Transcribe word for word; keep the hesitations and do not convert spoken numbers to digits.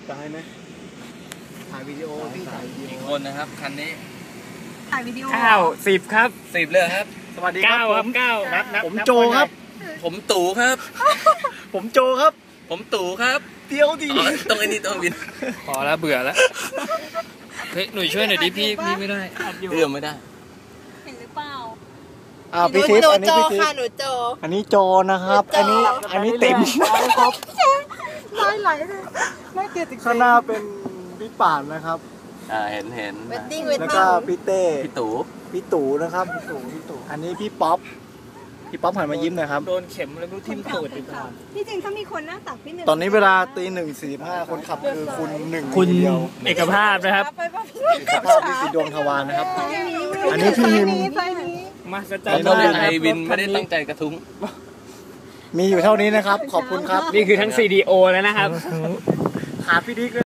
ตายไหมถ่ายวิดีโอพี่ถ่ายวิดีโอกี่คนนะครับคันนี้ถ่ายวิดีโอเก้าสิบครับสิบเลยครับสวัสดีครัเก้าบครับเก้านับนับผมโจครับผมตู่ครับผมโจครับผมตู่ครับเตี้ยวดีตรงไอ้นี่ต้องบินพอแล้วเบื่อแล้วเฮ้ยหนุ่ยช่วยหน่อยดิพี่พี่ไม่ได้เอื้อมไม่ได้เห็นหรือเปล่าอ้าวพี่ทิพย์อันนี้พี่ทิพย์หนูโจอันนี้โจนะครับอันนี้อันนี้ติ๋มครับลายไหลเลยน่าเกลียดจริงๆข้างหน้าเป็นพี่ป่านนะครับอ่าเห็นเห็นเวดดิ้งเวดแล้วดิ้ก็งพี่เต้พี่ตู่พี่ตู่นะครับพี่ตู่พี่ตู่อันนี้พี่ป๊อปพี่ป๊อปหันมายิ้มหน่อยครับโดนเข็มแล้วรู้ทิ่มตูดติดตาที่จริงถ้ามีคนหน้าตักพี่หนึ่งตอนนี้เวลาตีหนึ่งสี่ห้าคนขับคือคุณหนึ่งคุณเดียวเอกภาพนะครับไปป่ะพี่เอกภาพวิสิตดวงทวารนะครับ อันนี้พี่ยิมไฟนี้มาสตจัอนนนั้นไอวินไม่ได้ตั้งใจกระทุ้งมีอยู่เท่านี้นะครับขอบคุณครับนี่คือทั้ง ซี ดี โอ แล้วนะครับหาพี่ดิ๊ก